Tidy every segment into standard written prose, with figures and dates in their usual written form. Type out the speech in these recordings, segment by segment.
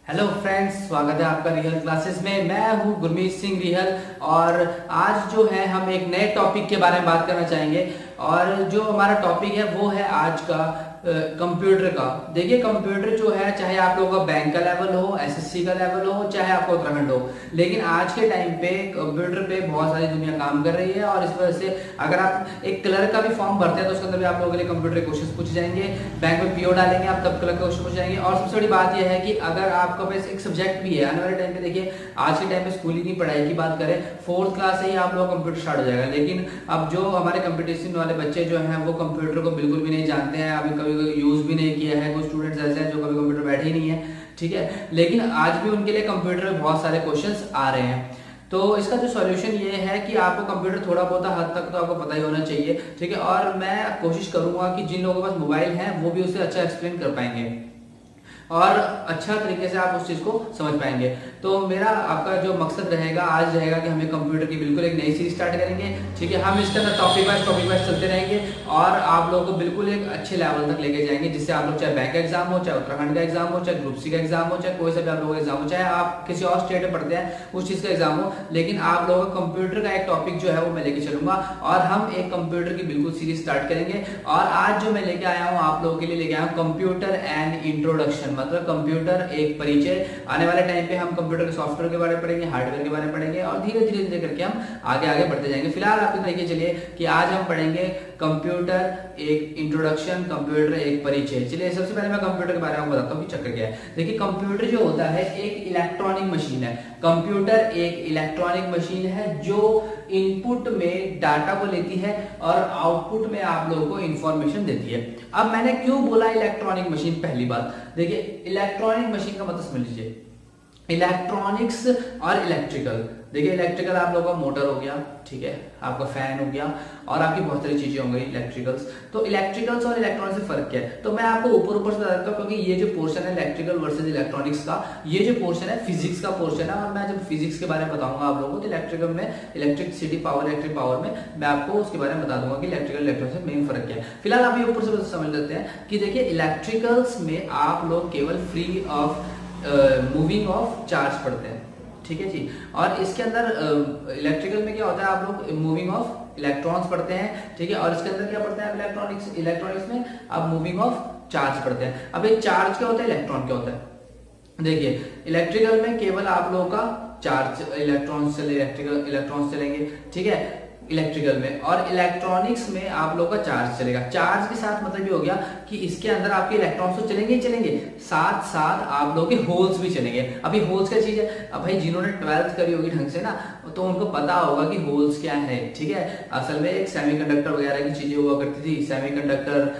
Hello friends, स्वागत है आपका रियल क्लासेस में। मैं हूं गुरमीत सिंह रियल और आज जो है हम एक नए टॉपिक के बारे में बात करना चाहेंगे। और जो हमारा टॉपिक है वो है आज का कंप्यूटर का। देखिए, कंप्यूटर जो है, चाहे आप लोगों का बैंक का लेवल हो, एसएससी का लेवल हो, चाहे आपका उत्तराखंड हो, लेकिन आज के टाइम पे कंप्यूटर पे बहुत सारी दुनिया काम कर रही है। और इस वजह से अगर आप एक क्लर्क का भी फॉर्म भरते हैं तो उसके अंदर भी आप लोगों के लिए कंप्यूटर के क्वेश्चन पूछे जाएंगे। बैंक में पीओ डालेंगे आप तब क्लर्क के क्वेश्चन पूछे जाएंगे। और सबसे बड़ी बात यह है कि अगर आपका पास एक सब्जेक्ट भी है, आने वाले टाइम पे देखिए, आज के टाइम पे स्कूलिंग की पढ़ाई की बात करें, 4th क्लास से ही आप लोग कंप्यूटर स्टार्ट हो जाएगा। लेकिन अब जो हमारे कंपटीशन वाले बच्चे जो हैं वो कंप्यूटर को बिल्कुल भी नहीं जानते हैं, अभी कभी यूज भी नहीं किया है। कुछ स्टूडेंट्स ऐसे हैं जो कभी कंप्यूटर बैठे ही नहीं है, ठीक है, लेकिन आज भी उनके लिए कंप्यूटर में बहुत सारे क्वेश्चंस आ रहे हैं। तो इसका जो सॉल्यूशन ये है कि आपको कंप्यूटर थोड़ा बहुत हद तक तो आपको पता ही होना चाहिए, ठीक है। और मैं कोशिश करूंगा कि जिन लोगों के पास मोबाइल है वो भी उसे अच्छा एक्सप्लेन कर पाएंगे और अच्छा तरीके से आप उस चीज को समझ पाएंगे। तो मेरा आपका जो मकसद रहेगा आज रहेगा कि हमें कंप्यूटर की बिल्कुल एक नई सीरीज स्टार्ट करेंगे, ठीक है। हम इसके अंदर टॉपिक वाइज चलते रहेंगे और आप लोगों को बिल्कुल एक अच्छे लेवल तक लेके जाएंगे, जिससे आप लोग चाहे बैंक का एग्जाम हो, चाहे उत्तराखंड का एग्जाम हो, चाहे ग्रुप सी का एग्जाम हो, चाहे कोई सा भी आप लोगों का एग्जाम हो, चाहे आप किसी और स्टेट में पढ़ते हैं उस चीज का एग्जाम हो, लेकिन आप लोगों का कंप्यूटर का एक टॉपिक जो है वो मैं लेके चलूंगा और हम एक कंप्यूटर की बिल्कुल सीरीज स्टार्ट करेंगे। और आज जो मैं लेके आया हूँ आप लोगों के लिए लेके आया हूँ कंप्यूटर एंड इंट्रोडक्शन, मतलब कंप्यूटर एक परिचय। आने वाले टाइम पे हम कंप्यूटर के सॉफ्टवेयर के बारे में पढ़ेंगे, हार्डवेयर के बारे में पढ़ेंगे और धीरे धीरे करके हम आगे बढ़ते जाएंगे। फिलहाल आप देखिए, चलिए कि आज हम पढ़ेंगे कंप्यूटर एक इंट्रोडक्शन, कंप्यूटर एक परिचय। चलिए सबसे पहले मैं कंप्यूटर के बारे में बताता हूँ कि चक्कर क्या है। देखिए, कंप्यूटर जो होता है एक इलेक्ट्रॉनिक मशीन है। कंप्यूटर एक इलेक्ट्रॉनिक मशीन है जो इनपुट में डाटा को लेती है और आउटपुट में आप लोगों को इंफॉर्मेशन देती है। अब मैंने क्यों बोला इलेक्ट्रॉनिक मशीन? पहली बात देखिए, इलेक्ट्रॉनिक मशीन का मतलब समझ लीजिए, इलेक्ट्रॉनिक्स और इलेक्ट्रिकल। देखिए, इलेक्ट्रिकल आप लोगों का मोटर हो गया, ठीक है, आपका फैन हो गया और आपकी बहुत सारी चीजें हो गई इलेक्ट्रिकल्स। तो इलेक्ट्रिकल्स और इलेक्ट्रॉनिक्स से फर्क क्या है? तो मैं आपको ऊपर से बता देता हूँ, क्योंकि ये जो पोर्शन है इलेक्ट्रिकल वर्सेस इलेक्ट्रॉनिक्स का, ये जो पोर्शन है फिजिक्स का पोर्शन है। और मैं जब फिजिक्स के बारे में बताऊंगा आप लोगों को, तो इलेक्ट्रिकल में इलेक्ट्रिसिटी पावर, इलेक्ट्रिक पावर में मैं आपको उसके बारे में बता दूंगा कि इलेक्ट्रिकल इलेक्ट्रॉनिक्स में मेन फर्क क्या है। फिलहाल अभी ऊपर से समझ लेते हैं कि देखिए, इलेक्ट्रिकल्स में आप लोग केवल free of moving of charge पढ़ते हैं, ठीक है जी। और इसके अंदर इलेक्ट्रिकल में क्या होता है, आप लोग मूविंग ऑफ इलेक्ट्रॉन्स पढ़ते हैं, ठीक है। और इसके अंदर क्या पढ़ते हैं इलेक्ट्रॉनिक्स में आप मूविंग ऑफ चार्ज पढ़ते हैं। अब एक चार्ज क्या होता है, इलेक्ट्रॉन क्या होता है? देखिए, इलेक्ट्रिकल में केवल आप लोगों का चार्ज इलेक्ट्रॉन्स चलेंगे, ठीक है, इलेक्ट्रिकल में। और इलेक्ट्रॉनिक्स में आप लोग का चार्ज चलेगा। चार्ज के साथ मतलब ये हो गया कि इसके अंदर आपके इलेक्ट्रॉन्स तो चलेंगे ही चलेंगे, साथ साथ आप लोग के होल्स भी चलेंगे। अभी होल्स क्या चीज है? अब भाई जिन्होंने 12th करी होगी ढंग से ना, तो उनको पता होगा कि होल्स क्या है, ठीक है। असल में एक सेमीकंडक्टर वगैरह की चीजें हुआ करती थी, सेमीकंडक्टर,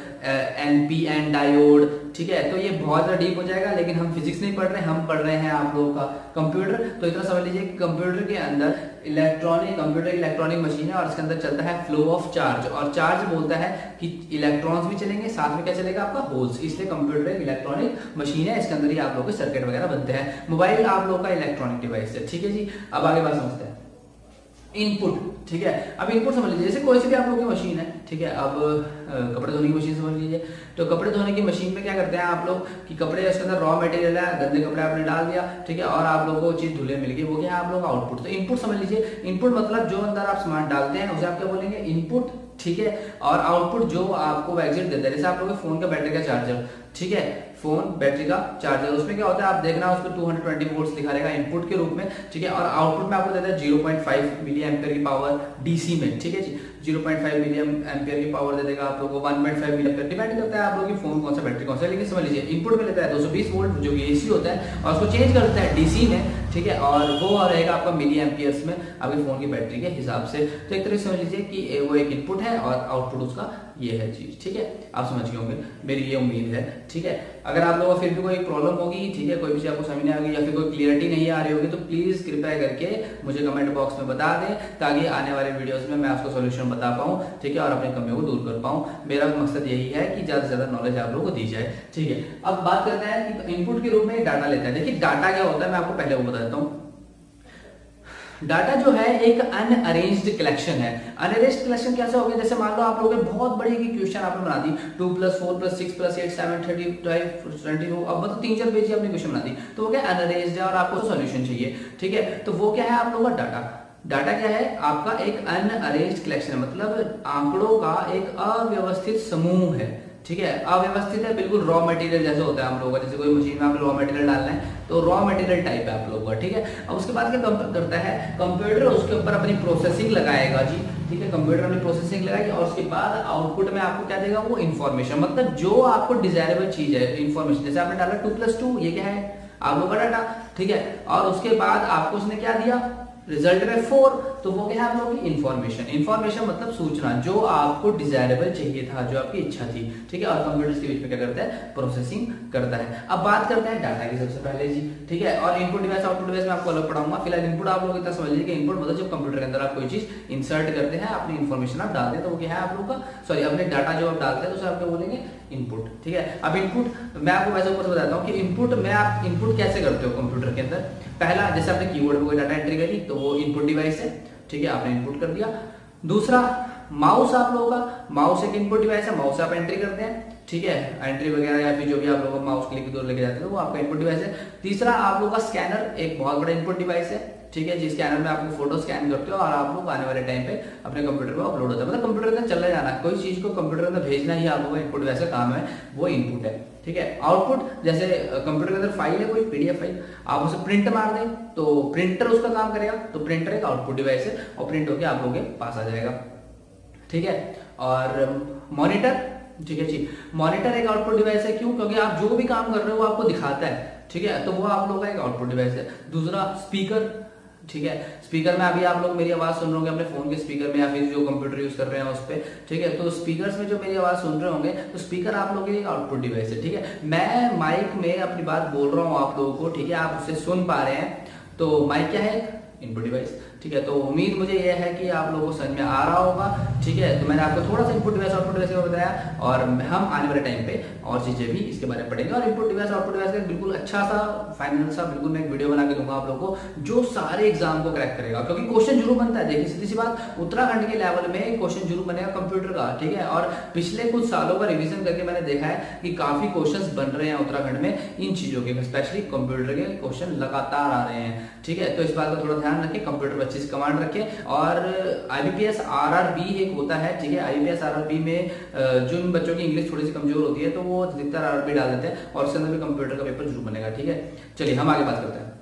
एनपीएन डायोड, ठीक है। तो ये बहुत ज्यादा डीप हो जाएगा, लेकिन हम फिजिक्स नहीं पढ़ रहे हैं, हम पढ़ रहे हैं आप लोगों का कंप्यूटर। तो इतना समझ लीजिए, कंप्यूटर के अंदर कंप्यूटर इलेक्ट्रॉनिक मशीन है और इसके अंदर चलता है फ्लो ऑफ चार्ज। और चार्ज बोलता है कि इलेक्ट्रॉन्स भी चलेंगे, साथ में क्या चलेगा आपका होल्स। इसलिए कंप्यूटर एक इलेक्ट्रॉनिक मशीन है, इसके अंदर ही आप लोग के सर्किट वगैरह बनते हैं। मोबाइल आप लोग का इलेक्ट्रॉनिक डिवाइस है, ठीक है जी। अब आगे बात समझते हैं, इनपुट, ठीक है। अब इनपुट समझ लीजिए, जैसे कोई सी भी आप लोगों की मशीन है, ठीक है। अब कपड़े धोने की मशीन समझ लीजिए, तो कपड़े धोने की मशीन में क्या करते हैं आप लोग कि कपड़े, उसके अंदर रॉ मटेरियल है, गंदे कपड़े आपने डाल दिया, ठीक है, और आप लोगों को चीज धुले मिल गई, वो क्या है आप लोग का आउटपुट। तो इनपुट समझ लीजिए, इनपुट मतलब जो अंदर आप सामान डालते हैं उसे आप क्या बोलेंगे, इनपुट, ठीक है। और आउटपुट जो आपको एग्जिट देता है, जैसे आप लोग फोन का बैटरी का चार्जर, ठीक है, फोन बैटरी का चार्जर, उसमें क्या होता है आप देखना, उसको 220 वोल्ट्स दिखा रहेगा इनपुट के रूप में, ठीक है। और आउटपुट में आपको देता है 0.5 मिली एम्पियर की पावर डीसी में, ठीक है जी। 0.5 मिली एम्पियर की पावर दे देगा आप लोगों को, 1.5 मिली एम्पियर, डिपेंड करता है आप लोगों की फोन कौन सा, बैटरी कौन सा। लेकिन समझ लीजिए, इनपुट में लेता है 220 वोल्ट जो कि एसी होता है, और उसको चेंज कर देता है डीसी में, ठीक है। और वो रहेगा आपका मिली एम्पियर्स में आपके फोन की बैटरी के हिसाब से। तो एक तरह से समझ लीजिए कि वो एक इनपुट है और आउटपुट उसका ये है चीज, ठीक है। आप समझ गए होंगे, मेरी ये उम्मीद है, ठीक है। अगर आप लोगों को फिर भी कोई प्रॉब्लम होगी, ठीक है, कोई भी चीज आपको समझ नहीं आएगी या फिर कोई क्लियरिटी नहीं आ रही होगी, तो प्लीज कृपया करके मुझे कमेंट बॉक्स में बता दें, ताकि आने वाले वीडियोस में मैं उसका सॉल्यूशन बता पाऊं, ठीक है, और अपनी कमियों को दूर कर पाऊं। मेरा मकसद यही है कि ज्यादा से ज्यादा नॉलेज आप लोगों को दी जाए, ठीक है। अब बात करते हैं कि इनपुट के रूप में डाटा लेता है। देखिए, डाटा क्या होता है, मैं आपको पहले वो बता देता हूँ। डाटा जो है एक अनअरेंज्ड कलेक्शन है। अनअरेंज्ड कलेक्शन कैसे हो गया, जैसे मान लो आप लोगों ने बहुत बड़ी क्वेश्चन आपने बना दी 2 + 4 + 6 + 8 7 35 24, अब मतलब 3-4 पेज की आपने क्वेश्चन बना दी, तो वो क्या अनअरेंज्ड है और आपको सॉल्यूशन चाहिए, ठीक है। तो वो क्या है आप लोगों का डाटा। डाटा क्या है आपका, एक अनअरेंज्ड कलेक्शन है, मतलब आंकड़ों का एक अव्यवस्थित समूह है, ठीक है। अव्यवस्थित है, बिल्कुल रॉ मटेरियल जैसे होता है हम लोगों का, जैसे कोई मशीन में आप रॉ मटेरियल डालना है तो रॉ मटेरियल टाइप है आप लोगों का, ठीक है। अब उसके बाद क्या करता है कंप्यूटर, उसके ऊपर अपनी प्रोसेसिंग लगाएगा जी, ठीक है। कंप्यूटर अपनी प्रोसेसिंग लगाएगी और उसके बाद आउटपुट में आपको क्या देगा, वो इन्फॉर्मेशन, मतलब जो आपको डिजायरेबल चीज है इन्फॉर्मेशन। जैसे आपने डाला 2 + 2, ये क्या है आप लोगों का डाटा, ठीक है। और उसके बाद आपको उसने क्या दिया, रिजल्ट में 4, तो वो क्या है आप लोगों की इन्फॉर्मेशन। इन्फॉर्मेशन मतलब सूचना, जो आपको डिजायरेबल चाहिए था, जो आपकी इच्छा थी, ठीक है। और कंप्यूटर इसके बीच में क्या करता है, प्रोसेसिंग करता है। अब बात करते हैं डाटा की सबसे पहले जी, ठीक है। और इनपुट डिवाइस आउटपुट डिवाइस में आपको अलग पढ़ाऊंगा। फिलहाल इनपुट आप लोग इतना समझ लीजिए कि इनपुट मतलब जब कंप्यूटर के अंदर आप कोई चीज इंसर्ट करते हैं, अपनी इन्फॉर्मेशन आप डालते हैं, तो वो क्या है आप लोग का, सॉरी अपने डाटा जो आप डालते हैं तो उसे आप क्या बोलेंगे, इनपुट, ठीक है। अब इनपुट मैं आपको वैसे ऊपर से बताता हूँ कि इनपुट में आप इनपुट कैसे करते हो कंप्यूटर के अंदर। पहला, जैसे आपने कीबोर्ड पे कोई डाटा एंट्री करी तो वो इनपुट डिवाइस है, ठीक है, आपने इनपुट कर दिया। दूसरा, माउस आप लोगों का, माउस एक इनपुट डिवाइस है, माउस आप एंट्री करते हैं, ठीक है, एंट्री वगैरह या फिर जो भी आप लोग माउस क्लिक की दूर लेके जाते हैं तो वो आपका इनपुट डिवाइस है। तीसरा, आप लोग का स्कैनर एक बहुत बड़ा इनपुट डिवाइस है, ठीक है। जिस स्कैनर में आपको फोटो स्कैन करते हो और आप लोग आने वाले टाइम पे अपने कंप्यूटर पे अपलोड होता है, मतलब कंप्यूटर के अंदर चले जाना, कोई चीज को कंप्यूटर के अंदर भेजना ही आप लोगों का इनपुट डिवाइस का काम है, वो इनपुट है, ठीक है। आउटपुट, जैसे कंप्यूटर के अंदर फाइल है कोई पीडीएफ फाइल, आप उसे प्रिंट मार दें तो प्रिंटर उसका काम करेगा, तो प्रिंटर एक आउटपुट डिवाइस है और प्रिंट होकर आप लोगों के पास आ जाएगा, ठीक है। और मॉनिटर, ठीक है जी, मॉनिटर एक आउटपुट डिवाइस है, क्यों, क्योंकि आप जो भी काम कर रहे हो वो आपको दिखाता है, ठीक है, तो वो आप लोगों का एक आउटपुट डिवाइस है। दूसरा, स्पीकर, ठीक है। स्पीकर में अभी आप लोग मेरी आवाज सुन रहे होंगे अपने फोन के स्पीकर में या फिर जो कंप्यूटर यूज कर रहे हैं उस पर, ठीक है। तो स्पीकर्स में जो मेरी आवाज सुन रहे होंगे तो स्पीकर आप लोगों के एक आउटपुट डिवाइस है, ठीक है। मैं माइक में अपनी बात बोल रहा हूँ आप लोगों को, ठीक है, आप उसे सुन पा रहे हैं, तो माइक क्या है, इनपुट डिवाइस, ठीक है। तो उम्मीद मुझे यह है कि आप लोगों को समझ में आ रहा होगा, ठीक है। तो मैंने आपको थोड़ा सा इनपुट डिवाइस आउटपुट डिवाइस का बताया और हम आने वाले टाइम पे और चीजें भी इसके बारे में पढ़ेंगे। और इनपुट डिवाइस आउटपुट डिवाइस का बिल्कुल अच्छा सा फाइनल सा बिल्कुल मैं एक वीडियो बना के दूंगा आप लोगों को, जो सारे एग्जाम को क्रैक करेगा, क्योंकि क्वेश्चन जरूर बनता है। देखिए सीधी सी बात, उत्तराखंड के लेवल में क्वेश्चन जरूर बनेगा कंप्यूटर का, ठीक है। और पिछले कुछ सालों का रिविजन करके मैंने देखा है कि काफी क्वेश्चन बन रहे हैं उत्तराखंड में इन चीजों के, स्पेशली कंप्यूटर के क्वेश्चन लगातार आ रहे हैं, ठीक है। तो इस बात का थोड़ा ध्यान रखें, कंप्यूटर पर अच्छी से कमांड रखें। और आईबीपीएस आरआरबी एक होता है, ठीक है। आईबीपीएस आरआरबी में जिन बच्चों की इंग्लिश थोड़ी सी कमजोर होती है तो वो अधिकतर आरआरबी डाल देते हैं और उसके अंदर भी कंप्यूटर का पेपर जरूर बनेगा, ठीक है। चलिए हम आगे बात करते हैं।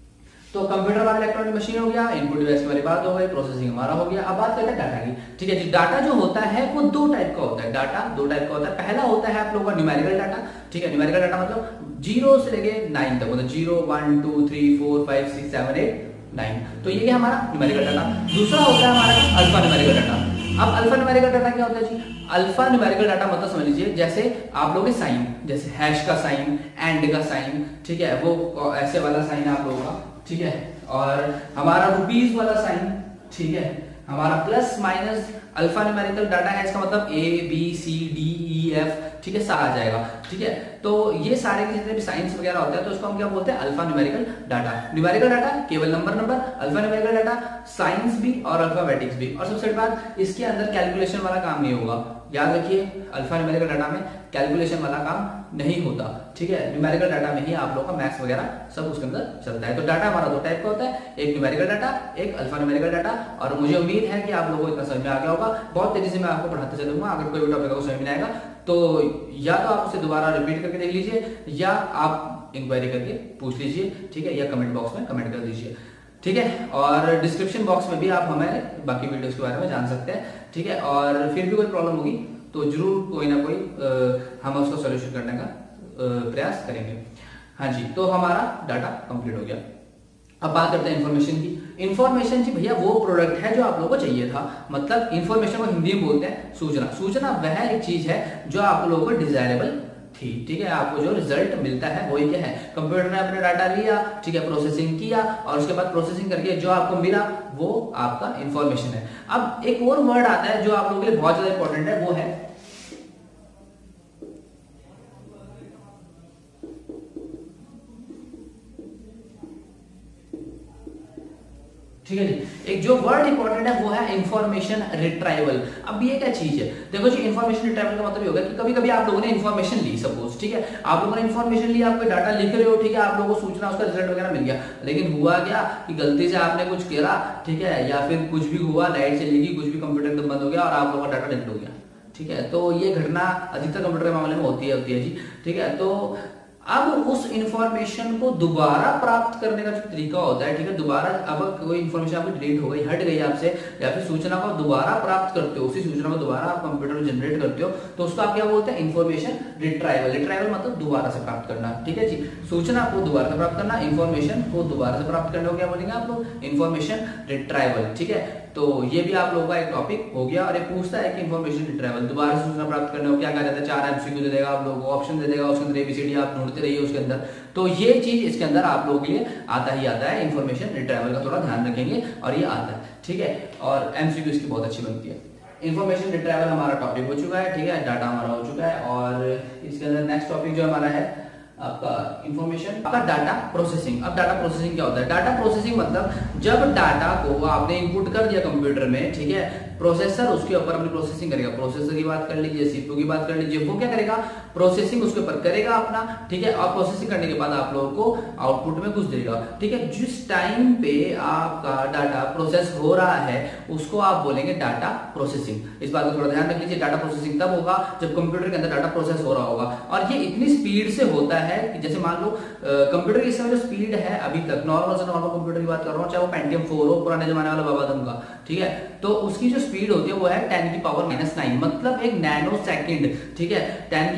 तो कंप्यूटर हमारा इलेक्ट्रॉनिक मशीन हो गया, इनपुट डिवाइस की हमारी बात हो गई, प्रोसेसिंग हमारा हो गया। अब बात करते हैं डाटा की, ठीक है जी। डाटा जो होता है वो दो टाइप का होता है, डाटा दो टाइप का होता है। पहला होता है आप लोगों का न्यूमेरिकल डाटा, ठीक है। न्यूमेरिकल डाटा मतलब 0 से लेके 9 तक, मतलब 0 1 2 3 4 5 6 7 8 9, तो ये हमारा न्यूमेरिकल डाटा। दूसरा होता है हमारा अल्फा न्यूमेरिकल डाटा। अब अल्फा न्यूमेरिकल डाटा क्या होता है जी, अल्फा न्यूमेरिकल डाटा मतलब समझ लीजिए जैसे आप लोगों के साइन, जैसे हैश का साइन, एंड का साइन, ठीक है, वो ऐसे वाला साइन आप लोगों का, ठीक है। और हमारा रुपीस वाला साइन, ठीक है, हमारा plus minus alpha numerical data है, इसका मतलब A B C D E F, ठीक है, सा आ जाएगा, ठीक है। तो ये सारे के जितने भी साइंस वगैरह होते हैं तो उसको हम क्या बोलते हैं, alpha numerical data. Numerical data केवल number, alpha numerical data science भी और अल्फाबेटिक्स भी। और सबसे बड़ी बात, इसके अंदर कैलकुलेशन वाला काम नहीं होगा, याद रखिए, अल्फा न्यूमेरिकल डाटा में कैलकुलेशन वाला काम नहीं होता, ठीक है। न्यूमेरिकल डाटा में ही आप लोगों का मैथ्स वगैरह सब उसके अंदर चलता है। तो डाटा हमारा दो टाइप का होता है, एक न्यूमेरिकल डाटा, एक अल्फा न्यूमेरिकल डाटा। और मुझे उम्मीद है कि आप लोगों को इतना समझ में आ गया होगा। बहुत तेजी से मैं आपको पढ़ाते चलूंगा, अगर कोई भी टॉपिक आपको समझ में आएगा तो या तो आप उसे दोबारा रिपीट करके देख लीजिए या आप इंक्वायरी करके पूछ लीजिए, ठीक है, या कमेंट बॉक्स में कमेंट कर दीजिए, ठीक है। और डिस्क्रिप्शन बॉक्स में भी आप हमारे बाकी वीडियोस के बारे में जान सकते हैं, ठीक है। और फिर भी कोई प्रॉब्लम होगी तो जरूर कोई ना कोई हम उसका सॉल्यूशन करने का प्रयास करेंगे। हाँ जी, तो हमारा डाटा कंप्लीट हो गया। अब बात करते हैं इन्फॉर्मेशन की। इन्फॉर्मेशन जी भैया वो प्रोडक्ट है जो आप लोगों को चाहिए था, मतलब इन्फॉर्मेशन को हिंदी में बोलते हैं सूचना। सूचना वह एक चीज है जो आप लोगों को डिजायरेबल थी, ठीक है, आपको जो रिजल्ट मिलता है वो क्या है, कंप्यूटर ने अपने डाटा लिया, ठीक है, प्रोसेसिंग किया और उसके बाद प्रोसेसिंग करके जो आपको मिला वो आपका इन्फॉर्मेशन है। अब एक और वर्ड आता है जो आप लोगों के लिए बहुत ज्यादा इंपॉर्टेंट है, वो है ठीक है जी। एक जो वर्ड इंपॉर्टेंट है वो है इंफॉर्मेशन रिट्राइवल। अब ये क्या चीज है, देखो जी, इंफॉर्मेशन रिट्राइवल का मतलब ये होगा कि कभी कभी आप लोगों ने इंफॉर्मेशन ली, सपोज, ठीक है, आप लोगों ने इंफॉर्मेशन ली, आप कोई डाटा लिख रहे हो, ठीक है, आप लोगों को सूचना, उसका रिजल्ट वगैरह मिल गया, लेकिन हुआ क्या कि गलती से आपने कुछ किया, ठीक है, या फिर कुछ भी हुआ, लाइट चली गई, कुछ भी, कंप्यूटर एकदम बंद हो गया और आप लोगों का डाटा डिलीट हो गया, ठीक है। तो ये घटना अधिकतर कंप्यूटर के मामले में होती है जी, ठीक है। तो अब उस इंफॉर्मेशन को दोबारा प्राप्त करने का जो तरीका होता है, ठीक है, दोबारा अब कोई इंफॉर्मेशन आपकी डिलीट हो गई, हट गई आपसे, या फिर सूचना को दोबारा प्राप्त करते हो, उसी सूचना को दोबारा आप कंप्यूटर में जनरेट करते हो, तो उसको आप क्या बोलते हैं, इंफॉर्मेशन रिट्राइवल। रिट्राइवल मतलब दोबारा से प्राप्त करना, ठीक है जी, सूचना को दोबारा से प्राप्त करना, इंफॉर्मेशन को दोबारा से प्राप्त करने को क्या बोलेंगे आप लोग, इंफॉर्मेशन रिट्राइवल, ठीक है। तो ये भी आप लोगों का एक टॉपिक हो गया। और ये पूछता है कि इंफॉर्मेशन रिट्राइवल, दोबारा सूचना प्राप्त करने को क्या कहा जाता है, 4 MCQ दे देगा आप लोगों को, ऑप्शन दे देगा, उसके अंदर ABCD आप ढूंढते रहिए उसके अंदर। तो ये चीज इसके अंदर आप लोगों के लिए आता ही आता है, इंफॉर्मेशन रिट्राइवल का थोड़ा ध्यान रखेंगे और ये आता है, ठीक है। और MCQ इसकी बहुत अच्छी बनती है। इंफॉर्मेशन रिट्राइवल हमारा टॉपिक हो चुका है, ठीक है, डाटा हमारा हो चुका है। और इसके अंदर नेक्स्ट टॉपिक जो हमारा है आपका इंफॉर्मेशन, आपका डाटा प्रोसेसिंग। अब डाटा प्रोसेसिंग क्या होता है, डाटा प्रोसेसिंग मतलब जब डाटा को आपने इनपुट कर दिया कंप्यूटर में, ठीक है, प्रोसेसर उसके ऊपर अपनी प्रोसेसिंग करेगा। प्रोसेसर की बात कर लीजिए, CPU की बात कर लीजिए, वो क्या करेगा, प्रोसेसिंग उसके ऊपर करेगा अपना, ठीक है, और प्रोसेसिंग करने के बाद आप लोगों को आउटपुट में कुछ देगा, ठीक है। जिस टाइम पे आपका डाटा प्रोसेस हो रहा है उसको आप बोलेंगे डाटा प्रोसेसिंग। इस बात को थोड़ा ध्यान रख लीजिए, डाटा प्रोसेसिंग तब होगा जब कंप्यूटर के अंदर डाटा प्रोसेस हो रहा होगा, और ये इतनी स्पीड से होता है कि जैसे मान लो कंप्यूटर की समय जो स्पीड है अभी तक, नॉर्मल से नॉर्मल कंप्यूटर की बात कर रहा हूँ, चाहे वो Pentium 4 हो, पुराने जमाने वाला बाबादम का, ठीक है, तो उसकी जो स्पीड होती है वो है 10⁻⁹, मतलब एक नैनो सेकंड, ठीक है।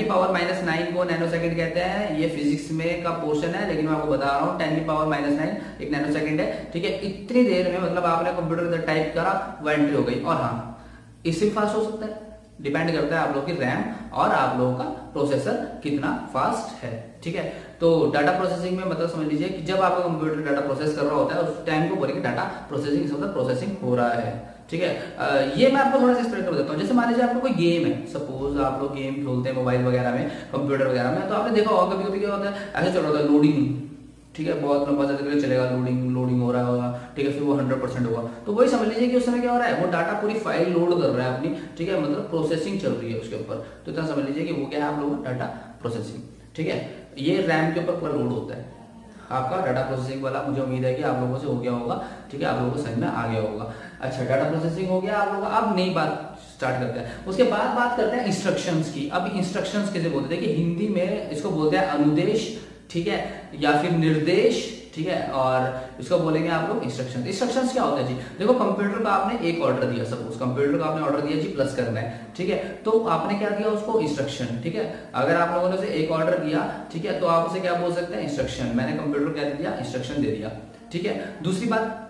10⁻⁹ को नैनो सेकंड कहते हैं, ये फिजिक्स में का पोर्शन है, लेकिन मैं आपको बता रहा हूँ 10⁻⁹ एक नैनो सेकंड है, ठीक है। इतनी देर में मतलब आपने कंप्यूटर पर टाइप करा, वो एंट्री हो गई। और हाँ, इससे फास्ट हो सकता है, डिपेंड करता है आप लोग की रैम और आप लोगों का प्रोसेसर कितना फास्ट है, ठीक है। तो डाटा प्रोसेसिंग में मतलब समझ लीजिए कि जब आपका कंप्यूटर डाटा प्रोसेस कर रहा होता है उस टाइम को बोलेंगे डाटा प्रोसेसिंग, इस मतलब प्रोसेसिंग हो रहा है, ठीक है। ये मैं आपको थोड़ा सा एक्सप्लेन कर देता हूँ। जैसे मान लीजिए आपको कोई गेम है, सपोज आप लोग गेम खेलते हैं मोबाइल वगैरह में, कंप्यूटर वगैरह में, तो आपने देखा होगा कभी कभी क्या होता है, ऐसे चल रहा होता है लोडिंग, ठीक है, बहुत लंबा समय चलेगा, लोडिंग हो रहा होगा, ठीक है, फिर वो 100% होगा, तो वही समझ लीजिए कि उस समय क्या हो रहा है, वो डाटा पूरी फाइल लोड कर रहा है अपनी, ठीक है, मतलब प्रोसेसिंग चल रही है उसके ऊपर। तो इतना समझ लीजिए कि वो क्या है आप लोगों का डाटा प्रोसेसिंग, ठीक है। ये रैम के ऊपर पूरा लोड होता है आपका डाटा प्रोसेसिंग वाला। मुझे उम्मीद है कि आप लोगों से हो गया होगा, ठीक है, आप लोगों को समझ में आ गया होगा। अच्छा, डाटा प्रोसेसिंग हो गया आप लोगों का। अब नई बात स्टार्ट करते हैं, उसके बाद बात करते हैं इंस्ट्रक्शंस की। अब इंस्ट्रक्शंस किसे बोलते हैं, कि हिंदी में इसको बोलते हैं अनुदेश, ठीक है, या फिर निर्देश, ठीक है, और इसको बोलेंगे आप लोग इंस्ट्रक्शंस। इंस्ट्रक्शंस क्या होता है जी, देखो कंप्यूटर का आपने एक ऑर्डर दिया, सपोज कंप्यूटर का आपने ऑर्डर दिया जी प्लस करना है, ठीक है, तो आपने क्या दिया उसको, इंस्ट्रक्शन, ठीक है। अगर आप लोगों ने उसे एक ऑर्डर दिया, ठीक है, तो आप उसे क्या बोल सकते हैं, इंस्ट्रक्शन। मैंने कंप्यूटर क्या दे दिया, इंस्ट्रक्शन दे दिया, ठीक है। दूसरी बात,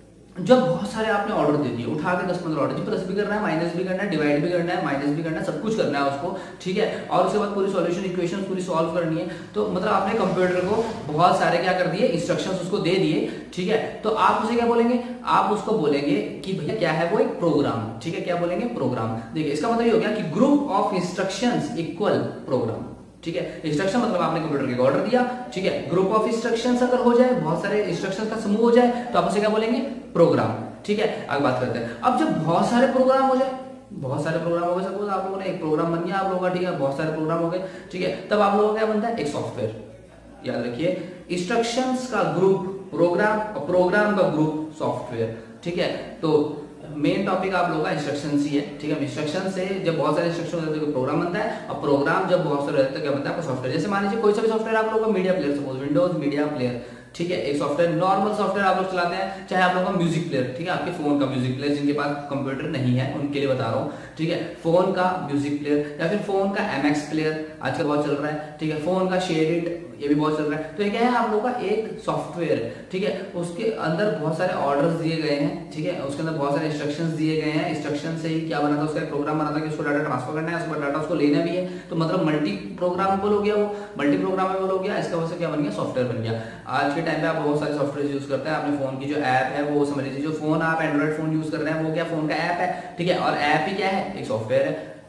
जब बहुत सारे आपने ऑर्डर दे दिए, उठा के 10-15 ऑर्डर, जी प्लस भी करना है, माइनस भी करना है, डिवाइड भी करना है, माइनस भी करना है, सब कुछ करना है उसको, ठीक है, और उसके बाद पूरी सॉल्यूशन इक्वेशन पूरी सॉल्व करनी है। तो मतलब आपने कंप्यूटर को बहुत सारे क्या कर दिए, इंस्ट्रक्शंस उसको दे दिए, ठीक है। तो आप उसे क्या बोलेंगे, आप उसको बोलेंगे कि भैया क्या है वो, एक प्रोग्राम, ठीक है, क्या बोलेंगे, प्रोग्राम। देखिए इसका मतलब ये हो गया कि group of instructions equal program, ठीक है। इंस्ट्रक्शन मतलब आपने कंप्यूटर को ऑर्डर दिया, ठीक है, ग्रुप ऑफ इंस्ट्रक्शंस अगर हो जाए, बहुत सारे इंस्ट्रक्शंस का समूह हो जाए, तो आप उसे क्या बोलेंगे, प्रोग्राम, ठीक है। आगे बात करते हैं। अब जब बहुत सारे प्रोग्राम हो जाए, बहुत सारे प्रोग्राम हो गए, सपोज आप लोगों ने एक प्रोग्राम बन गया आप लोगों का, ठीक है, बहुत सारे प्रोग्राम हो गए, ठीक है, तब आप लोगों का क्या बनता है, एक सॉफ्टवेयर। याद रखिए, इंस्ट्रक्शंस का ग्रुप प्रोग्राम और प्रोग्राम का ग्रुप सॉफ्टवेयर, ठीक है। तो मेन टॉपिक आप लोगों का इंस्ट्रक्शन ही है, ठीक है। इंस्ट्रक्शन से जब बहुत सारे इंस्ट्रक्शन होते हैं तो प्रोग्राम बनता है, और प्रोग्राम जब बहुत सारे रहते हैं तो क्या बनता है, आपका सॉफ्टवेयर। जैसे मान लीजिए कोई सा भी सॉफ्टवेयर आप लोगों का, media player, suppose Windows media player, ठीक है, एक सॉफ्टवेयर, नॉर्मल सॉफ्टवेयर आप लोग चलाते हैं, चाहे आप लोगों का म्यूजिक प्लेयर, ठीक है, आपके फोन का म्यूजिक प्लेयर, जिनके पास कंप्यूटर नहीं है उनके लिए बता रहा हूँ, ठीक है, फोन का म्यूजिक प्लेयर या फिर फोन का MX प्लेयर आजकल बहुत चल रहा है, ठीक है, फोन का शेडिट ये भी बहुत चल रहा है। तो ये क्या है, आप लोगों का एक सॉफ्टवेयर है, ठीक है, उसके अंदर बहुत सारे ऑर्डर्स दिए गए हैं, ठीक है, उसके अंदर बहुत सारे इंस्ट्रक्शंस दिए गए हैं। इंस्ट्रक्शन से ही क्या बना था, उसका एक प्रोग्राम बना था कि उसको डाटा ट्रांसफर करना है, उसको डाटा उसको लेना भी है, तो मतलब मल्टी प्रोग्रामेबल हो गया, वो मल्टी प्रोग्रामेबल हो गया। इसका वजह से क्या बन गया, सॉफ्टवेयर बन गया। आज के टाइम पे आप बहुत सारे सॉफ्टवेयर यूज करते हैं, अपने फोन की जो ऐप है वो समझ लीजिए, जो फोन आप एंड्रॉइड फोन यूज कर रहे हैं वो क्या फोन का ऐप है, ठीक है, और ऐप ही क्या है, एक सॉफ्टवेयर है,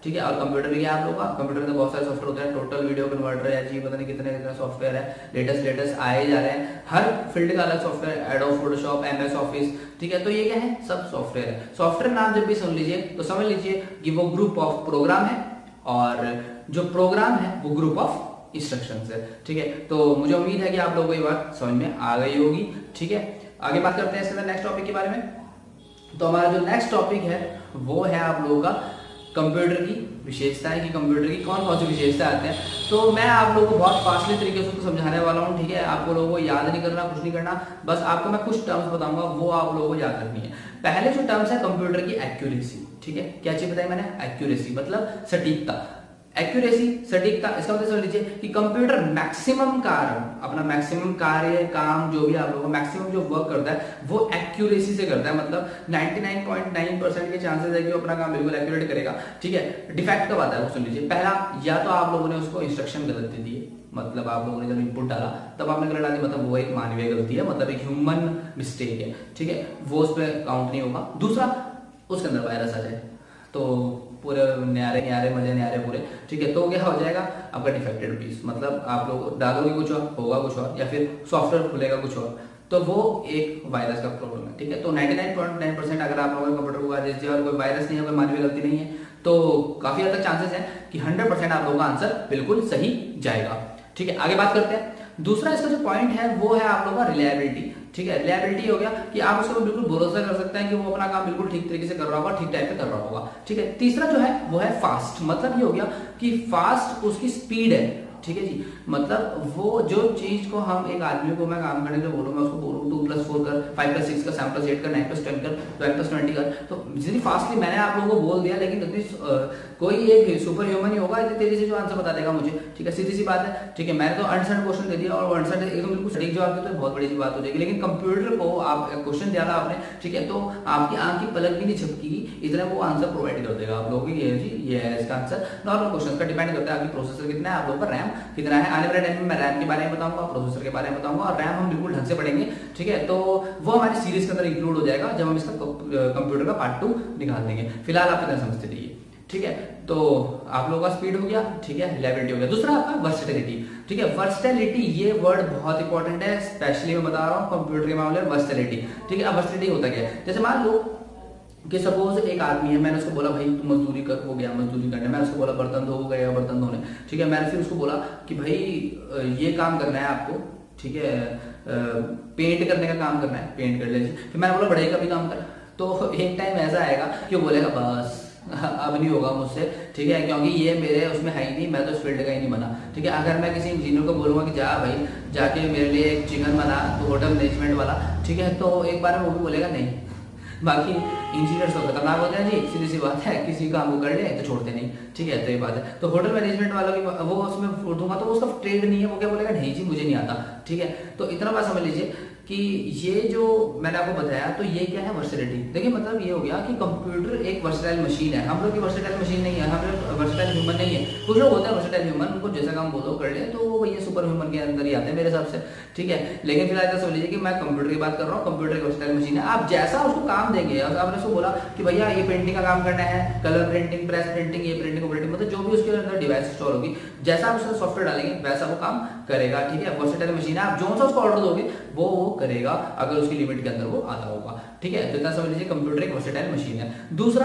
ठीक है। और कंप्यूटर भी क्या है आप लोगों का, कंप्यूटर में बहुत सारे सॉफ्टवेयर होते हैं, टोटल वीडियो कन्वर्टर है जी, पता नहीं कितने कितने सॉफ्टवेयर है, लेटेस्ट आए जा रहे हैं, हर फील्ड का अलग software, Adobe Photoshop, MS office, ठीक है। तो ये क्या है, सब सॉफ्टवेयर है। सॉफ्टवेयर नाम जब भी सुन लीजिए तो समझ लीजिए कि वो ग्रुप ऑफ प्रोग्राम है, और जो प्रोग्राम है वो ग्रुप ऑफ इंस्ट्रक्शंस है, ठीक है। तो मुझे उम्मीद है कि आप लोगों को ये बात समझ में आ गई होगी, ठीक है। आगे बात करते हैं इसके नेक्स्ट टॉपिक के बारे में। तो हमारा जो नेक्स्ट टॉपिक है वो है आप लोगों का कंप्यूटर की विशेषताएं, कि कंप्यूटर की कौन कौन सी विशेषताएं आते हैं। तो मैं आप लोगों को बहुत फास्टली तरीके से उसको समझाने वाला हूँ, ठीक है। आपको लोगों को याद नहीं करना, कुछ नहीं करना, बस आपको मैं कुछ टर्म्स बताऊंगा, वो आप लोगों को याद रखनी है। पहले जो टर्म्स है कंप्यूटर की एक्यूरेसी, ठीक है। क्या चीज बताई मैंने, एक्यूरेसी मतलब सटीकता। एक्यूरेसी, सटीकता, इसका मतलब समझ लीजिए कि कंप्यूटर मैक्सिमम कार्य, अपना मैक्सिमम कार्य, काम, जो भी आप लोगों को मैक्सिमम जो वर्क करता है वो एक्यूरेसी से करता है। मतलब 99.9% के चांसेस है कि वो अपना काम बिल्कुल एक्यूरेट करेगा, ठीक है। डिफेक्ट कब आता है वो सुन लीजिए। पहला, या तो आप लोगों ने उसको इंस्ट्रक्शन गलत दे दी है, मतलब आप लोगों ने जब इनपुट डाला तब आपने गलत डाली, मतलब वो एक मानवीय गलती है, मतलब एक ह्यूमन मिस्टेक है, ठीक है, वो उस पर काउंट नहीं होगा। दूसरा, उसके अंदर वायरस आ जाए तो पूरे न्यारे मजे न्यारे पूरे, ठीक है, तो क्या हो जाएगा आपका डिफेक्टेड पीस, मतलब आप लोग डालोगे कुछ और होगा कुछ और, या फिर सॉफ्टवेयर खुलेगा कुछ और, तो वो एक वायरस का प्रॉब्लम है, ठीक है। तो 99.9% अगर आप लोगों कंप्यूटर को आज और कोई वायरस नहीं है, कोई मानवीय गलती नहीं है, तो काफी हद तक चांसेस है कि 100% आप लोगों का आंसर बिल्कुल सही जाएगा, ठीक है। आगे बात करते हैं। दूसरा इसका जो पॉइंट है वो है आप लोगों का रिलायबिलिटी, ठीक है। रिलायबिलिटी हो गया कि आप उसके ऊपर बिल्कुल भरोसा कर सकते हैं कि वो अपना काम बिल्कुल ठीक तरीके से कर रहा होगा, ठीक टाइम पे कर रहा होगा, ठीक है। तीसरा जो है वो है फास्ट, मतलब ये हो गया कि फास्ट उसकी स्पीड है, ठीक है जी। मतलब वो जो चीज को हम एक आदमी को मैं काम करने के लिए बोलूँ, मैं उसको बोलूँ 2+4 कर, 5+6 कर, 7+8 कर, 9+10 कर, 12+20 कर, तो जितनी फास्टली मैंने आप लोगों को बोल दिया, लेकिन उतनी कोई एक सुपर ह्यूमन ही होगा इतनी तेजी से जो आंसर बता देगा मुझे, ठीक है, सीधी सी बात है, ठीक है। मैंने तो अनसर्ट क्वेश्चन दे दिया और अनसर्ट एकदम बिल्कुल सटीक जवाब दिया तो बहुत बड़ी बात हो जाएगी, लेकिन कंप्यूटर को आप क्वेश्चन दिया था आपने, ठीक है, तो आपकी आंख की पलक भी नहीं झपकेगी, इतना वो आंसर प्रोवाइड कर देगा आप लोगों को। ये जी ये है इसका आंसर। नॉर्मल क्वेश्चन का डिपेंड करता है आपकी प्रोसेसर कितना है, आप लोगों का रैम कितना है। आने वाले टाइम में मैं रैम के बारे में बताऊंगा, प्रोसेसर के बारे में बताऊंगा, और रैम हम बिल्कुल ढंग से पढ़ेंगे, ठीक है। तो वो हमारी सीरीज के अंदर इंक्लूड हो जाएगा जब हम इसका कंप्यूटर का पार्ट 2 निकाल देंगे। फिलहाल आप इतना समझते रहिए, ठीक है। तो आप लोगों का स्पीड हो गया, ठीक है, रिलायबिलिटी हो गया। दूसरा आपका वर्सेटिलिटी, ठीक है। वर्सेटिलिटी ये वर्ड बहुत इंपॉर्टेंट है, स्पेशली मैं बता रहा हूँ कंप्यूटर के मामले में वर्सेटिलिटी, ठीक है। अब वर्सेटिलिटी होता क्या है, जैसे मान लो कि सपोज एक आदमी है, मैंने उसको बोला भाई तू मजदूरी कर, वो गया मजदूरी करने, मैंने उसको बोला बर्तन धो, गया बर्तन धोने, ठीक है। मैंने फिर उसको बोला कि भाई ये काम करना है आपको, ठीक है, पेंट करने का काम करना है, पेंट कर लीजिए। फिर मैंने बोला बढ़ई का भी काम कर, तो एक टाइम ऐसा आएगा कि वो बोलेगा बस अब नहीं होगा मुझसे, ठीक है, क्योंकि ये मेरे उसमें है ही नहीं, मैं तो इस फील्ड का ही नहीं बना, ठीक है। अगर मैं किसी इंजीनियर को बोलूंगा कि जा भाई जाके मेरे लिए एक चिकन बना, तो होटल मैनेजमेंट वाला, ठीक है, तो एक बार में वो भी बोलेगा नहीं। बाकी इंजीनियर्स तो खतरनाक होते हैं जी, सीधी सी बात है, किसी काम को कर ले तो छोड़ते नहीं, ठीक है, तो ये बात है। तो होटल मैनेजमेंट वालों की वो उसमें दूंगा तो उसका ट्रेड नहीं है, वो क्या बोलेगा नहीं जी मुझे नहीं आता, ठीक है। तो इतना बात समझ लीजिए कि ये जो मैंने आपको बताया तो ये क्या है वर्सेटिलिटी। देखिए मतलब ये हो गया कि कंप्यूटर एक वर्सेटाइल मशीन है, हम लोग की वर्सेटाइल मशीन नहीं है, हम लोग वर्सेटाइल ह्यूमन नहीं है। कुछ लोग होते हैं वर्सेटाइल ह्यूमन, उनको जैसा काम बोलो कर ले तो वो ये सुपर ह्यूमन के अंदर ही आते हैं मेरे हिसाब से, ठीक है। लेकिन फिलहाल ऐसा समझ लीजिए कि मैं कंप्यूटर की बात कर रहा हूँ, कंप्यूटर एक वर्सेटाइल मशीन है। आप जैसा उसको काम देंगे, आपने उसको बोला कि भैया ये पेंटिंग का काम करना है, कलर प्रिंटिंग, प्रेस प्रिंटिंग, ये प्रिंटिंग प्रिंटिंग, मतलब जो भी उसके अंदर डिवाइस इंस्टॉल होगी, जैसा आप उसका सॉफ्टवेयर डालेंगे वैसा वो काम करेगा, ठीक है। वर्सेटाइल मशीन है, आप जो सा उसको ऑर्डर दोगे वो करेगा अगर उसकी लिमिट के अंदर वो आता होगा, ठीक है। तो इतना समझ लीजिए कंप्यूटर एक वर्सेटाइल मशीन है। दूसरा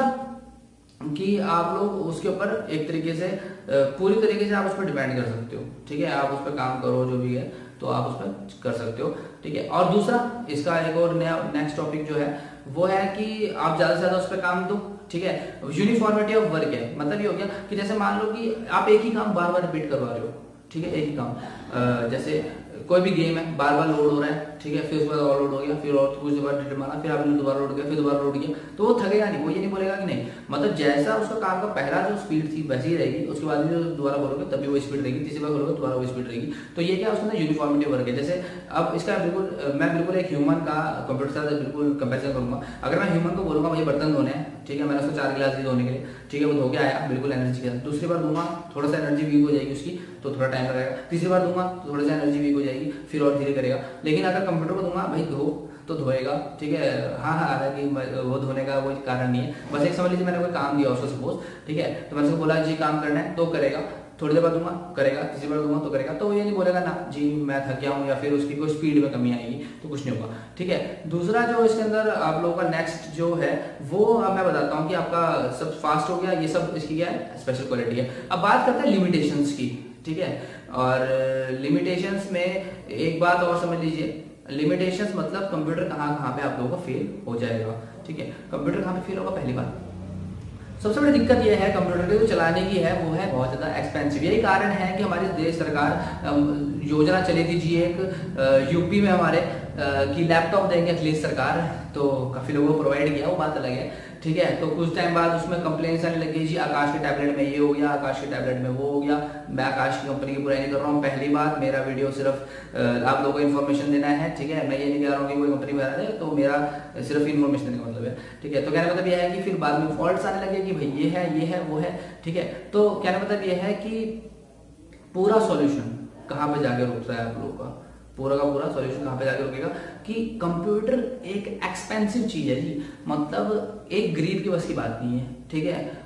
कि आप लोग उसके ऊपर एक तरीके से पूरी तरीके से आप उस पर डिपेंड कर सकते हो, ठीक है। आप उस पर काम करो जो भी है तो आप उस पर कर सकते हो, ठीक है। और दूसरा इसका एक और नया नेक्स्ट टॉपिक जो है वो है कि आप ज्यादा से ज्यादा उस पर काम दो, ठीक है। यूनिफॉर्मिटी ऑफ वर्क है, मतलब ये हो गया कि जैसे मान लो कि आप एक ही काम बार बार रिपीट करवा रहे हो, ठीक है, एक ही काम, जैसे कोई भी गेम है बार बार लोड हो रहा है, ठीक है, फिर उसके बाद और लोड हो गया, फिर और कुछ बार डिलीट मारा, फिर आपने दोबारा लोड किया, फिर दोबारा लोड किया, तो वो थकेगा नहीं, वो ये नहीं बोलेगा कि नहीं, मतलब जैसा उसका काम का पहला जो स्पीड थी वैसी ही रहेगी, उसके बाद भी दोबारा बोलोगे तभी वो स्पीड रहेगी, तीसरी बार बोलोगे दोबारा वो स्पीड रहेगी। तो ये क्या उसके अंदर यूनिफॉर्मिटी वर्क है। जैसे अब इसका बिल्कुल मैं बिल्कुल एक ह्यूमन का कंप्यूटर से बिल्कुल कंपेरिजन करूंगा। अगर मैं ह्यूमन को बोलूंगा मुझे बर्तन धोने हैं, ठीक है, मैंने उसको 4 गिलास दी धोने के लिए, ठीक है, वो धो के आया बिल्कुल एनर्जी के साथ, दूसरी बार दूंगा थोड़ा सा एनर्जी वीक हो जाएगी उसकी, तो थोड़ा टाइम लगेगा, तीसरी बार दूंगा तो थोड़ा सा एनर्जी वीक हो जाएगी, फिर और धीरे करेगा। लेकिन अगर कंप्यूटर को दूंगा भाई धो तो धोएगा, ठीक है। हाँ हालांकि वो धोने का कोई कारण नहीं है, बस एक समझ लीजिए मैंने कोई काम दिया उसको सपोज, ठीक है, तो मैंने उसको बोला जी काम करना है तो करेगा, थोड़ी देर बाद दूंगा करेगा, किसी बार दूंगा तो करेगा, तो ये नहीं बोलेगा ना जी मैं थक गया हूँ या फिर उसकी कोई स्पीड में कमी आएगी, तो कुछ नहीं होगा, ठीक है। दूसरा जो इसके अंदर आप लोगों का नेक्स्ट जो है वो अब मैं बताता हूँ कि आपका सब फास्ट हो गया, ये सब इसकी क्या है स्पेशल क्वालिटी है। अब बात करते हैं लिमिटेशंस की, ठीक है। और लिमिटेशंस में एक बात और समझ लीजिए, लिमिटेशंस मतलब कंप्यूटर कहाँ पे आप लोगों का फेल हो जाएगा, ठीक है। कंप्यूटर कहाँ पे फेल होगा, पहली बात सबसे बड़ी दिक्कत यह है कंप्यूटर को जो चलाने की है वो है बहुत ज़्यादा एक्सपेंसिव। यही कारण है कि हमारी देश सरकार योजना चली थी जी एक यूपी में हमारे कि लैपटॉप देंगे अखिलेश सरकार, तो काफ़ी लोगों को प्रोवाइड किया, वो बात अलग है, ठीक है। तो कुछ टाइम बाद उसमें कंप्लेंट्स आने लगी जी आकाश के टैबलेट में ये हो गया, आकाश के टैबलेट में वो हो गया। मैं आकाश की कंपनी की बुराई नहीं कर रहा हूँ, पहली बात मेरा वीडियो सिर्फ आप लोगों को इन्फॉर्मेशन देना है, ठीक है। मैं ये नहीं कह रहा हूँ कि कोई कंपनी बना है, तो मेरा सिर्फ इन्फॉर्मेशन देने का मतलब है, ठीक है। तो कहने का मतलब यह है कि फिर बाद में फॉल्ट्स आने लगे कि भाई ये है वो है, ठीक है। तो कहने का मतलब यह है कि पूरा सॉल्यूशन कहाँ पे जाके रुक रहा है आप लोगों का, पूरा का पूरा सॉल्यूशन कहाँ पे जाके रुकेगा कि कंप्यूटर एक एक्सपेंसिव चीज है जी, मतलब एक गरीब की बस की बात नहीं है, ठीक है।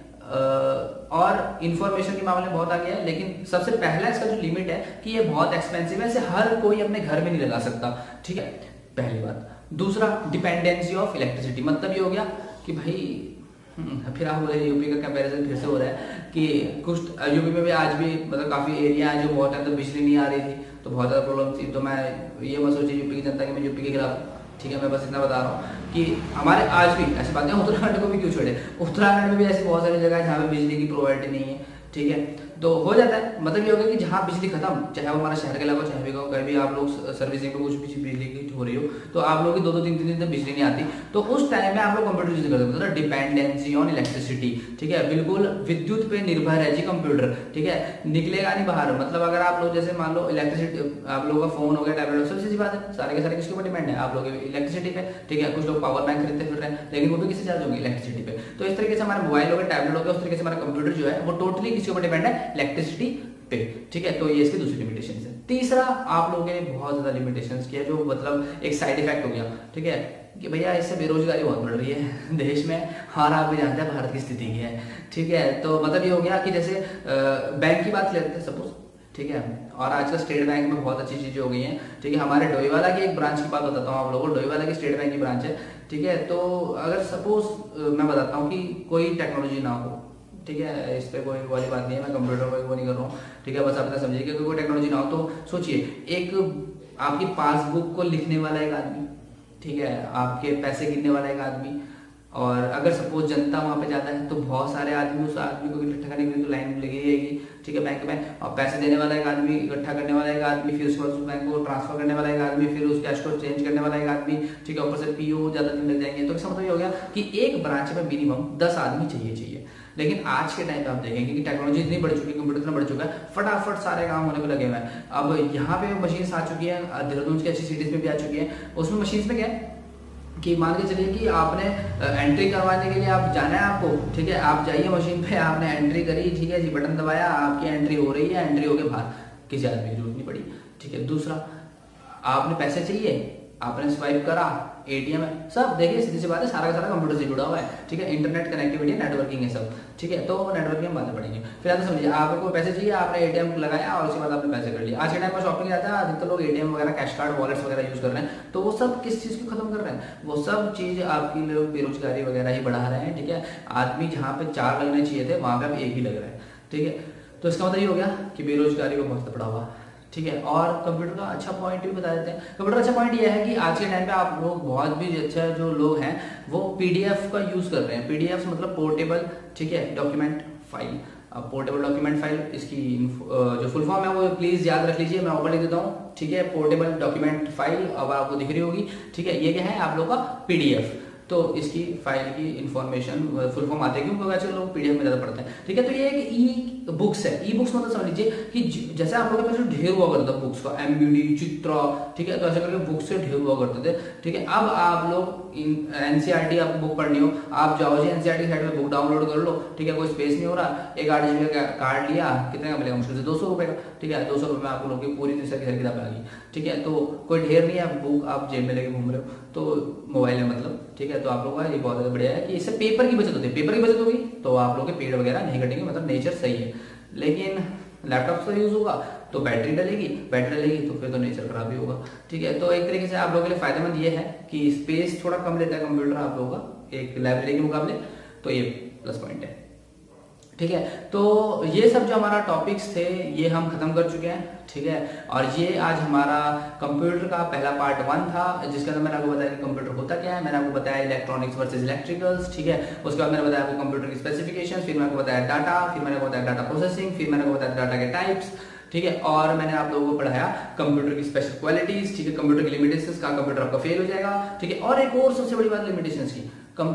और इंफॉर्मेशन के मामले में बहुत आगे है, लेकिन सबसे पहला इसका जो लिमिट है कि ये बहुत एक्सपेंसिव है, इसे हर कोई अपने घर में नहीं लगा सकता, ठीक है, पहली बात। दूसरा डिपेंडेंसी ऑफ इलेक्ट्रिसिटी, मतलब ये हो गया कि भाई फिर आप बोले यूपी का कंपैरिजन फिर से हो रहा है कि कुछ यूपी में भी आज भी मतलब काफी एरिया है जो बहुत टाइम तक बिजली नहीं आ रही थी, तो बहुत ज़्यादा प्रॉब्लम थी। तो मैं ये मत सोचिए यूपी की जनता की मैं यूपी के खिलाफ, ठीक है, मैं बस इतना बता रहा हूँ कि हमारे आज भी ऐसी बातें, उत्तराखंड को भी क्यों छोड़े, उत्तराखंड में भी ऐसी बहुत सारी जगह है जहाँ पे बिजली की प्रोवाइड नहीं है, ठीक है। तो हो जाता है, मतलब ये होगा कि जहाँ बिजली खत्म, चाहे वो हमारा शहर का इलाका चाहे भी गाँव, कहीं भी आप लोग सर्विसिंग पे कुछ भी बिजली की हो रही हो, तो आप लोगों की 2-2 3-3 दिन तक बिजली नहीं आती, तो उस टाइम में आप लोग कंप्यूटर यूज करते हैं, मतलब डिपेंडेंसी ऑन इलेक्ट्रिसिटी, ठीक है, बिल्कुल विद्युत पे निर्भर है जी कंप्यूटर, ठीक है, निकलेगा नहीं बाहर। मतलब अगर आप लोग जैसे मान लो इलेक्ट्रिसिटी, आप लोगों का फोन हो गया, टैबलेट, सबसे सीधी बात है, सारे के सारे किसके ऊपर डिपेंड है, आप लोग इलेक्ट्रिसिटी पे, ठीक है। कुछ लोग पावर बैंक खरीदते फिर रहे हैं, लेकिन वो भी किससे चार्ज होंगे, इलेक्ट्रिसिटी पे। तो इस तरीके से हमारे मोबाइल हो गया, टैबलेट हो गया, उस तरीके से हमारा कंप्यूटर जो है वो टोटली किसके ऊपर डिपेंड है, इलेक्ट्रिसिटी पे, ठीक है। तो ये इसकी दूसरी लिमिटेशन है। तीसरा आप लोगों ने बहुत ज्यादा लिमिटेशंस किया, जो मतलब एक साइड इफेक्ट हो गया, ठीक है, कि भैया इससे बेरोजगारी बहुत बढ़ रही है देश में, और आप भी जानते हैं भारत की स्थिति क्या है, ठीक है। तो मतलब ये हो गया कि जैसे बैंक की बात लेते हैं सपोज, ठीक है, और आजकल स्टेट बैंक में बहुत अच्छी चीजें हो गई हैं, ठीक है। हमारे डोईवाला की एक ब्रांच की बात बताता हूँ आप लोगों को, डोईवाला की स्टेट बैंक की ब्रांच है, ठीक है। तो अगर सपोज मैं बताता हूँ कि कोई टेक्नोलॉजी ना हो, ठीक है, इस पर कोई वाली बात नहीं है, मैं कंप्यूटर को वो नहीं कर रहा हूँ, ठीक है, बस आप इतना समझिए कि कोई टेक्नोलॉजी ना हो, तो सोचिए एक आपकी पासबुक को लिखने वाला एक आदमी, ठीक है, आपके पैसे गिनने वाला एक आदमी, और अगर सपोज जनता वहाँ पे जाता है तो बहुत सारे आदमी उस आदमी को इकट्ठा करने के लिए तो लाइन लगी रहेगी, ठीक है, बैंक में, और पैसे देने वाला एक आदमी, इकट्ठा करने वाला एक आदमी, फिर उसके बाद उस बैंक को ट्रांसफर करने वाला एक आदमी, फिर उस कैश को चेंज करने वाला एक आदमी, ठीक है, ऊपर से पीओ, ज्यादा दिन लग जाएंगे। तो इसका मतलब ये हो गया कि एक ब्रांच में मिनिमम 10 आदमी चाहिए। लेकिन आज के टाइम पे आप देखेंगे कि टेक्नोलॉजी इतनी बढ़ चुकी है, कंप्यूटर इतना बढ़ चुका है, फटाफट सारे काम होने को लगे हुए हैं। अब यहाँ पे मशीन्स आ चुकी है, देहरादून की अच्छी सिटीज में भी आ चुकी है। उसमें मशीन्स में क्या है कि मान के चलिए कि आपने एंट्री करवाने के लिए आप जाना है आपको, ठीक है, आप जाइए मशीन पे, आपने एंट्री करी, ठीक है जी, बटन दबाया, आपकी एंट्री हो रही है, एंट्री होके बाहर, किसी आदमी की जरूरत नहीं पड़ी, ठीक है। दूसरा, आपने पैसे चाहिए, आपने स्वाइप करा, एटीएम है, सब देखिए सीधी सी बात है, सारा का सारा कंप्यूटर से जुड़ा हुआ है, ठीक है, इंटरनेट कनेक्टिविटी, नेटवर्किंग है सब, ठीक है। तो नेटवर्किंग हम बातें पढ़ेंगे। फिर आप समझिए, आपको पैसे चाहिए, आपने एटीएम लगाया और उसके बाद आपने पैसे कर लिए। आज के टाइम में शॉपिंग जाता है, अधिकतर लोग एटीएम वगैरह, कैश कार्ड, वॉलेट्स वगैरह यूज कर रहे हैं, तो वो सब किस चीज को खत्म कर रहे हैं, वो सब चीज आपकी लोग बेरोजगारी वगैरह ही बढ़ा रहे हैं, ठीक है। आदमी जहाँ पे 4 लगने चाहिए थे वहां पे अब 1 ही लग रहा है, ठीक है। तो इसका मतलब ये हो गया कि बेरोजगारी को बहुत बढ़ावा, ठीक है। और कंप्यूटर का अच्छा पॉइंट भी बता देते हैं। कंप्यूटर अच्छा पॉइंट ये है कि आज के टाइम पे आप लोग बहुत भी अच्छा जो लोग हैं वो पीडीएफ का यूज कर रहे हैं। पीडीएफ मतलब पोर्टेबल, ठीक है, डॉक्यूमेंट फाइल। अब पोर्टेबल डॉक्यूमेंट फाइल, इसकी जो फुल फॉर्म है वो प्लीज याद रख लीजिए, मैं ऊपर लिख देता हूँ, ठीक है। पोर्टेबल डॉक्यूमेंट फाइल अब आपको दिख रही होगी, ठीक है। ये क्या है आप लोग का पीडीएफ, तो इसकी फाइल की इन्फॉर्मेशन फुल फॉर्म आते हैं, क्योंकि आजकल लोग पीडीएफ में ज़्यादा पढ़ते हैं। ठीक है, तो ये एक ई बुक्स है। ई बुक्स मतलब समझ लीजिए कि जैसे आप लोगों के पास ढेर हुआ करता था बुक्स का, एमबीडी, चित्रा, ठीक है, तो ऐसे करके बुक्स से ढेर हुआ करते थे। ठीक है, अब आप लोग एनसीईआरटी आपको बुक पढ़नी हो, आप जाओ जी एनसीईआरटी साइट पे बुक डाउनलोड कर लो। ठीक है, कोई स्पेस नहीं हो रहा, एक 8 GB का कार्ड लिया, कितने का मिलेगा, मुश्किल से 200 रुपये का। ठीक है, 200 रुपये में आप लोग की पूरी किताबें आ गई। ठीक है, तो कोई ढेर नहीं है, बुक आप जेब में लेके घूम रहे हो, तो मोबाइल में मतलब। ठीक है, तो आप लोगों का ये बहुत ज़्यादा बढ़िया है कि इससे पेपर की बचत होती है। पेपर की बचत होगी तो आप लोग के पेड़ वगैरह नहीं कटेंगे, मतलब नेचर सही है। लेकिन लैपटॉप से यूज होगा तो बैटरी डलेगी तो फिर तो नेचर खराब ही होगा। ठीक है, तो एक तरीके से आप लोगों के लिए फायदेमंद ये है कि स्पेस थोड़ा कम लेता है कंप्यूटर आप लोगों का एक लाइब्रेरी के मुकाबले, तो ये प्लस पॉइंट है। ठीक है, तो ये सब जो हमारा टॉपिक्स थे ये हम खत्म कर चुके हैं। ठीक है, और ये आज हमारा कंप्यूटर का पहला पार्ट 1 था, जिसके अंदर मैंने आपको बताया कि कंप्यूटर होता क्या है, मैंने आपको बताया इलेक्ट्रॉनिक्स वर्सेस इलेक्ट्रिकल्स। ठीक है, उसके बाद मैंने बताया आपको कंप्यूटर की स्पेसिफिकेशन, फिर मैंने आपको बताया डाटा, फिर मैंने आपको बताया डाटा प्रोसेसिंग, फिर मैंने आपको बताया डाटा के टाइप्स। ठीक है, और मैंने आप लोगों को पढ़ाया कंप्यूटर की स्पेशल क्वालिटीज। ठीक है, कंप्यूटर की लिमिटेशंस का, कंप्यूटर आपका फेल हो जाएगा। ठीक है, और एक और सबसे बड़ी बात लिमिटेशंस की,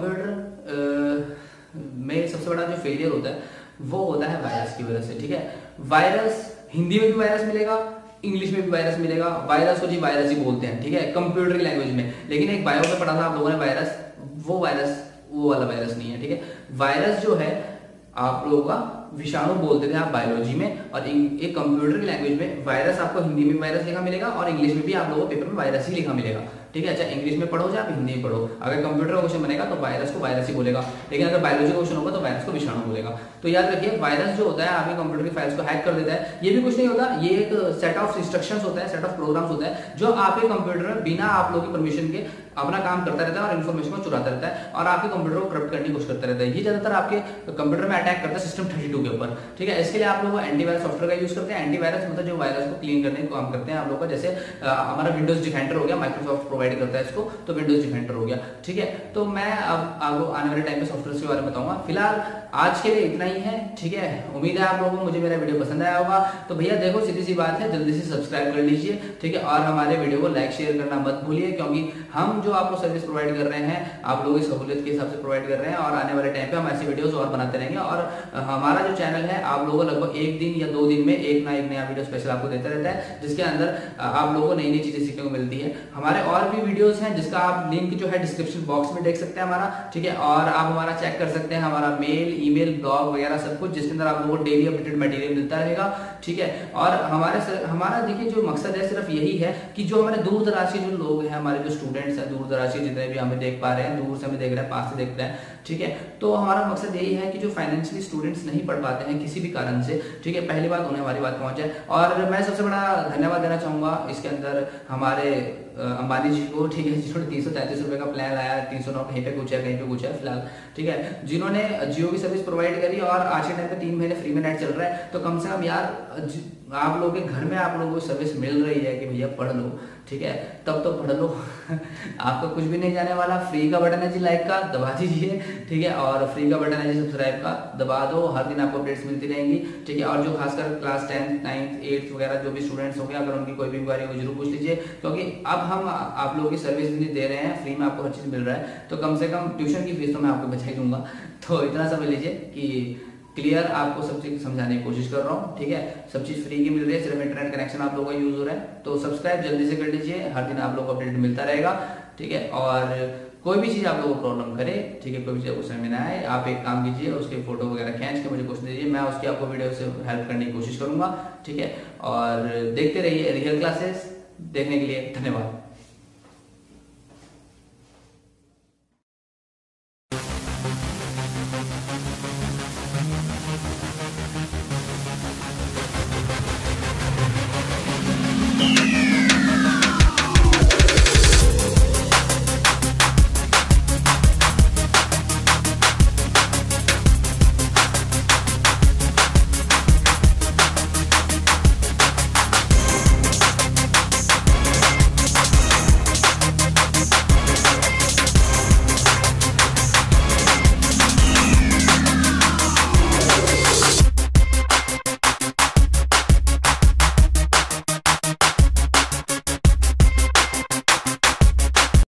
कंप्यूटर में सबसे बड़ा जो फेलियर होता है वो होता है वायरस की वजह से। ठीक है, वायरस हिंदी में भी वायरस मिलेगा, इंग्लिश में भी वायरस मिलेगा। वायरस को जी वायरस ही बोलते हैं, ठीक है, कंप्यूटर की लैंग्वेज में। लेकिन एक बायो में पढ़ा था आप लोगों ने वायरस, वो वाला वायरस नहीं है। ठीक है, वायरस जो है आप लोगों का विषाणु बोलते थे आप बायोलॉजी में, और एक कंप्यूटर की लैंग्वेज में वायरस आपको हिंदी में वायरस लिखा मिलेगा और इंग्लिश में भी आप लोगों को पेपर में वायरस ही लिखा मिलेगा। ठीक है, अच्छा इंग्लिश में पढ़ो या आप हिंदी में पढ़ो, अगर कंप्यूटर का क्वेश्चन बनेगा तो वायरस को वायरस ही बोलेगा, लेकिन अगर बायोलॉजी का क्वेश्चन होगा तो वायरस को विषाणु बोलेगा। तो याद रखिए, वायरस जो होता है आपके कंप्यूटर की फाइल्स को हैक कर देता है। ये भी कुछ नहीं होता, ये एक सेट ऑफ इंस्ट्रक्शंस होता है, सेट ऑफ प्रोग्राम्स होता है जो आपके कंप्यूटर में बिना आप लोगों की परमिशन के अपना काम करता रहता है और इन्फॉर्मेशन को चुराता रहता है और आपके कंप्यूटर को करप्ट करने की कोशिश करता रहता है। ये ज्यादातर आपके कंप्यूटर में अटैक करता है सिस्टम 32 के ऊपर। ठीक है, इसके लिए आप लोग एंटीवायरस सॉफ्टवेयर का यूज करते हैं। एंटीवायरस मतलब जो वायरस को क्लीन करने का काम करते हैं आप लोग का, जैसे हमारा विंडोज डिफेंडर हो गया, माइक्रोसॉफ्ट प्रोवाइड करता है इसको, तो विंडोज डिफेंडर हो गया। ठीक है, तो मैं अब आपको आने वाले टाइम में सॉफ्टवेयर के बारे में बताऊंगा। फिलहाल आज के लिए इतना ही है। ठीक है, उम्मीद है आप लोगों को मुझे मेरा वीडियो पसंद आया होगा। तो भैया देखो, सीधी सी बात है, जल्दी से सब्सक्राइब कर लीजिए। ठीक है, और हमारे वीडियो को लाइक शेयर करना मत भूलिए, क्योंकि हम जो आपको सर्विस प्रोवाइड कर रहे हैं आप लोगों की सहूलियत के हिसाब से प्रोवाइड कर रहे हैं, और आने वाले टाइम पे हम ऐसी वीडियोस और बनाते रहेंगे। और हमारा जो चैनल है आप लोगों को लगभग एक दिन या 2 दिन में एक नया वीडियो स्पेशल आपको देता रहता है, जिसके अंदर आप लोगों को नई नई चीजें सीखने को मिलती है। हमारे और भी वीडियोस हैं जिसका आप लिंक जो है डिस्क्रिप्शन बॉक्स में देख सकते हैं हमारा। ठीक है, और आप हमारा चेक कर सकते हैं, हमारा मेल, ईमेल, ब्लॉग वगैरह सब कुछ, जिसके अंदर आप लोगों को डेली अपडेटेड मटेरियल मिलता रहेगा। ठीक है, और हमारा देखिए जो मकसद है सिर्फ यही है कि जो हमारे दूर दराज के जो लोग हैं, हमारे जो स्टूडेंट्स हैं दूर दराज के, जितने भी हमें देख पा रहे हैं, दूर से हमें देख रहे हैं, पास से देख रहे हैं। ठीक है, तो हमारा मकसद यही है कि जो फाइनेंशियली स्टूडेंट्स नहीं पढ़ पाते हैं किसी भी कारण से, ठीक है, पहली बात उन्हें हमारी बात पहुंच जाए। और मैं सबसे बड़ा धन्यवाद देना चाहूंगा इसके अंदर हमारे अंबानी जी को, ठीक है, जिन्होंने 333 रुपए का प्लान लाया, 309 कहीं पे कुछ है फिलहाल। ठीक है, जिन्होंने जियो की सर्विस प्रोवाइड करी और आज के टाइम पे 3 महीने फ्री में नेट चल रहा है। तो कम से कम यार आप लोगों के घर में आप लोगों को सर्विस मिल रही है कि भैया पढ़ लो, ठीक है, तब तो पढ़ लो। आपको कुछ भी नहीं जाने वाला। फ्री का बटन है जी लाइक का, दबा दीजिए। ठीक है, और फ्री का बटन है जी सब्सक्राइब का, दबा दो। हर दिन आपको अपडेट्स मिलती रहेंगी। ठीक है, और जो खासकर क्लास 10th 9th 8th वगैरह जो भी स्टूडेंट्स होंगे, अगर उनकी कोई भी इंक्वायरी हो जरूर पूछ लीजिए, क्योंकि अब हम आप लोगों की सर्विस भी दे रहे हैं, फ्री में आपको हर चीज मिल रहा है। तो कम से कम ट्यूशन की फीस तो मैं आपको बचा ही दूंगा। तो इतना समझ लीजिए कि क्लियर आपको सब चीज समझाने की कोशिश कर रहा हूँ। ठीक है, सब चीज फ्री की मिल रही है, सिर्फ इंटरनेट कनेक्शन आप लोगों का यूज हो रहा है। तो सब्सक्राइब जल्दी से कर लीजिए, हर दिन आप लोगों को अपडेट मिलता रहेगा। ठीक है, और कोई भी चीज आप लोगों को प्रॉब्लम करे, ठीक है, कोई भी चीज आपको समझ में ना आए, आप एक काम कीजिए, उसके फोटो वगैरह खींच के मुझे क्वेश्चन दीजिए, मैं उसकी आपको वीडियो से हेल्प करने की कोशिश करूंगा। ठीक है, और देखते रहिए रियल क्लासेस। देखने के लिए धन्यवाद।